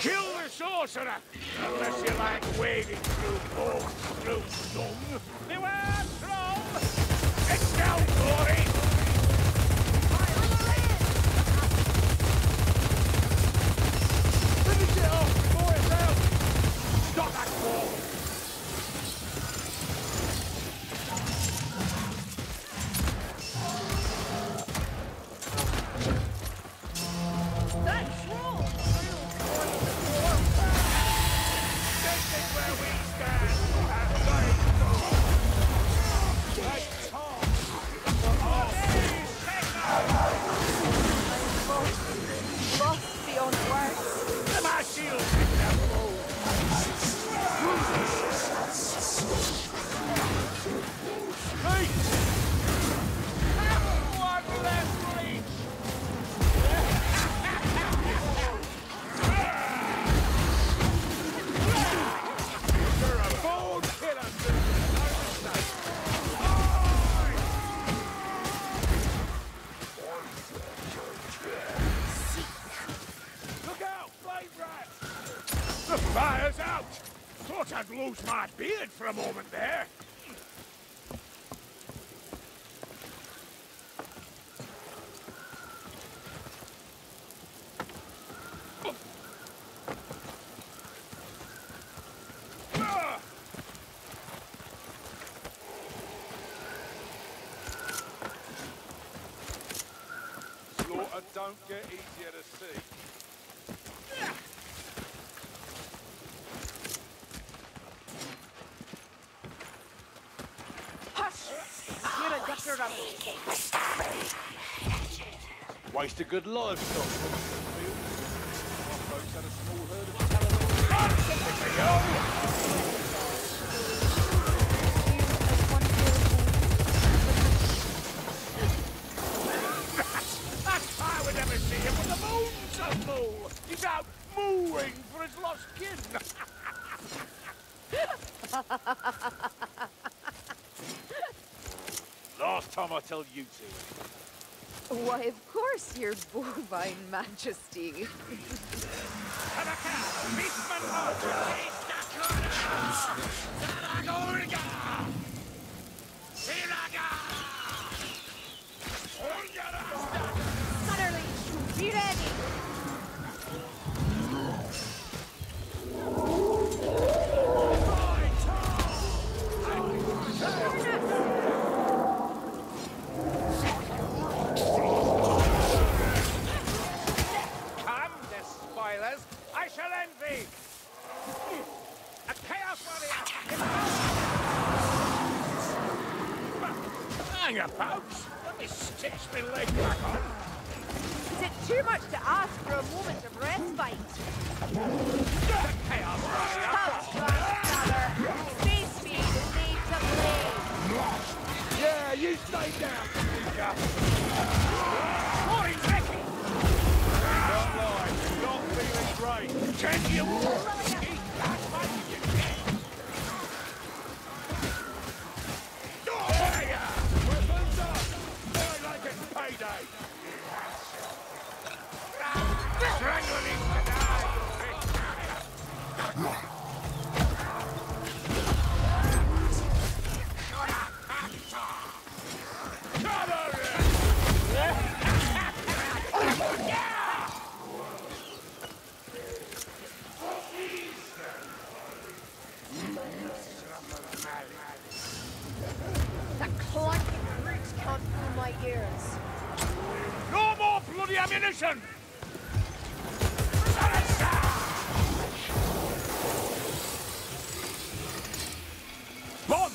Kill the sorcerer! Unless you like wading through bones through dung. Beware, troll! It's down, glory! Finish it off before it's out! Stop that wall! The fire's out! Thought I'd lose my beard for a moment there. Slaughter don't get easier to see. Waste a good livestock. Our folks had a small herd of That's I would never see him when the moon's so full. He's out mooing for his lost kin. Last time I tell you to. Why, of course, your bovine majesty. Sutterly, be ready! I shall end thee! A chaos warrior! Hang about! Let me stitch my leg back on! Is it too much to ask for a moment of respite? The chaos warrior! Brother! Stay speed and lead to blade! Yeah, you stay down, Luca! Morning, Becky! Don't lie, not feeling great. Can you walk? Weapons up! More like it's payday! Strangling to die! That clunking roots can't fill my ears. No more bloody ammunition! Bomb!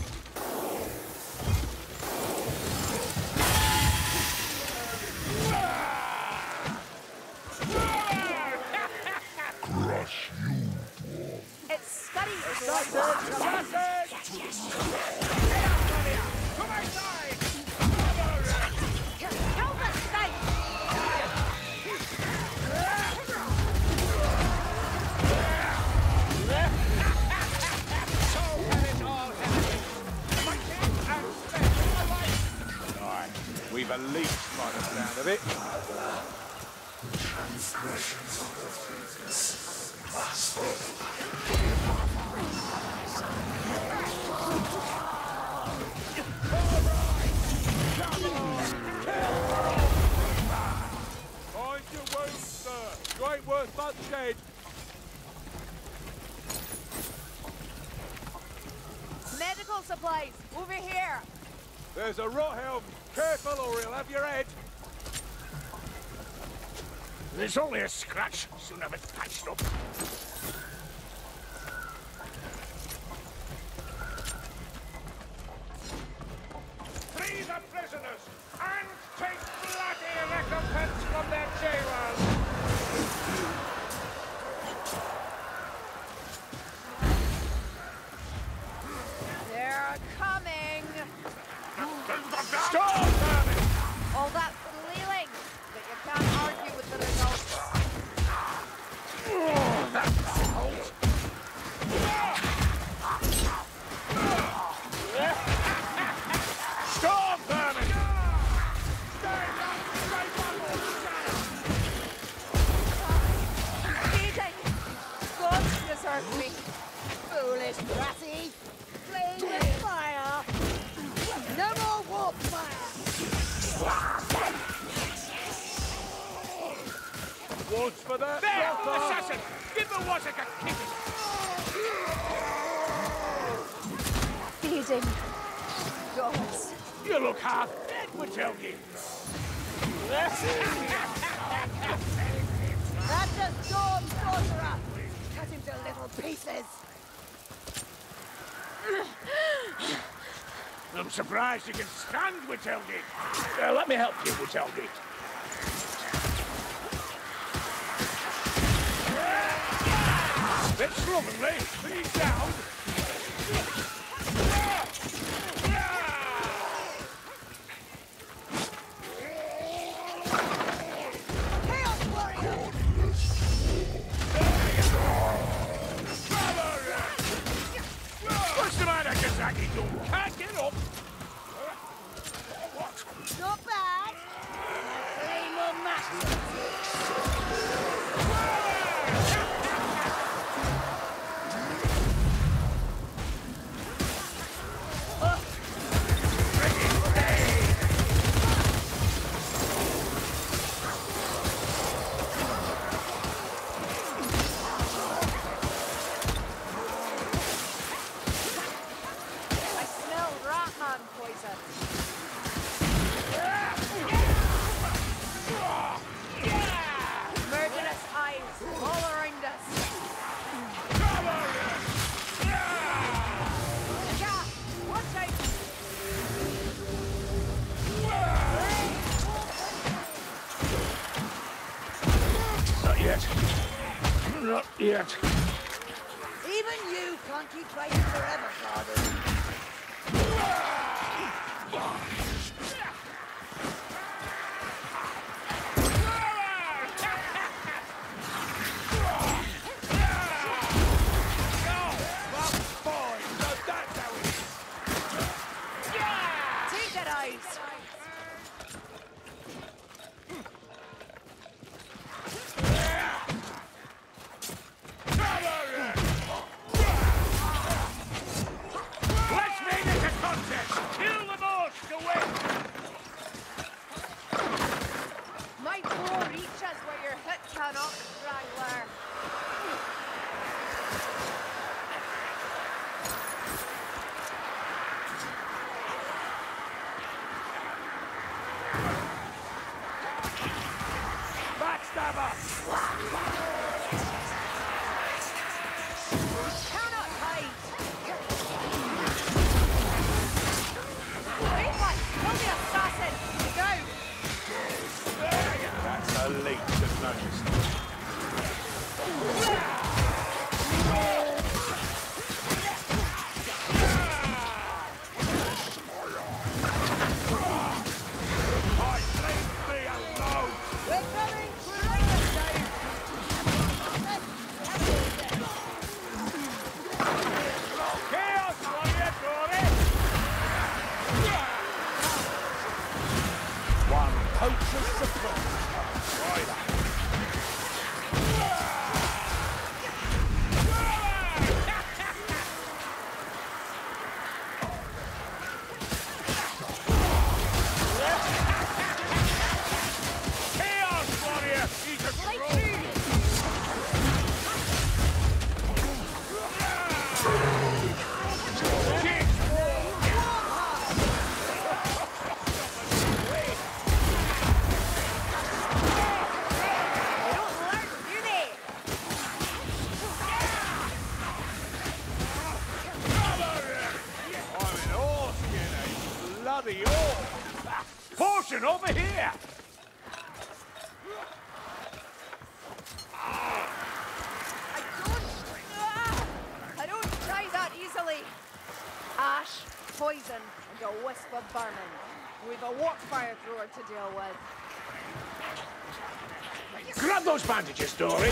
Crush you, It's scuddy or To my side! Kill the snake! We've a leech by the sound of it. transgressions of the Phoenix. Mind your wounds, sir. You ain't worth much dead. Medical supplies, over here. There's a rot helm. Careful or he'll have your head. There's only a scratch. Soon have it patched up. Free the prisoners and take bloody recompense from their jailers. They're coming. Stop, Hermit! All that flailing, but you can't argue with the results. Oh, that's cold. Stop, Hermit! Eating! God deserves me. Foolish brassy! Flame with fire! No more warp fire! Once for that. There, assassin! Give the water a kick! Feeding. Gods. You look half dead, Withelgi. That's just Dawn Sorcerer! Cut him to little pieces! I'm surprised you can stand, Withelgi. Let me help you, Withelgi. Bit slovenly. Please down. Chaos Warrior! What's the matter, Kazaki? You can't get up. What? Not bad! Flame will match! I smell Ratman poison! Murderous eyes all around us! Yeah! Watch out! Not yet. Not yet. Even you can't keep fighting forever, Father. Take that eyes! Let's make it a contest! bloody all! Portion over here! I don't die that easily. Ash, poison, and a wisp of vermin. We've a warp fire thrower to deal with. Grab those bandages, Dory!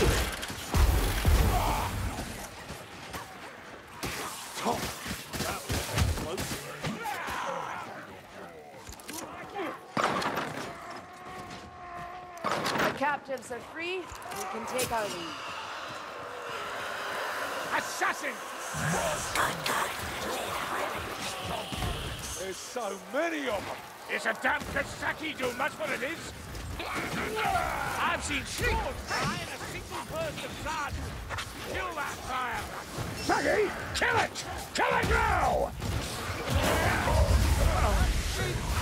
The captives are free. We can take our leave. Assassin! There's so many of them. Is a damn Kasaki do much what it is? I've seen swords fly in a single burst of blood. Kill that fire! Saggy, kill it! Kill it now!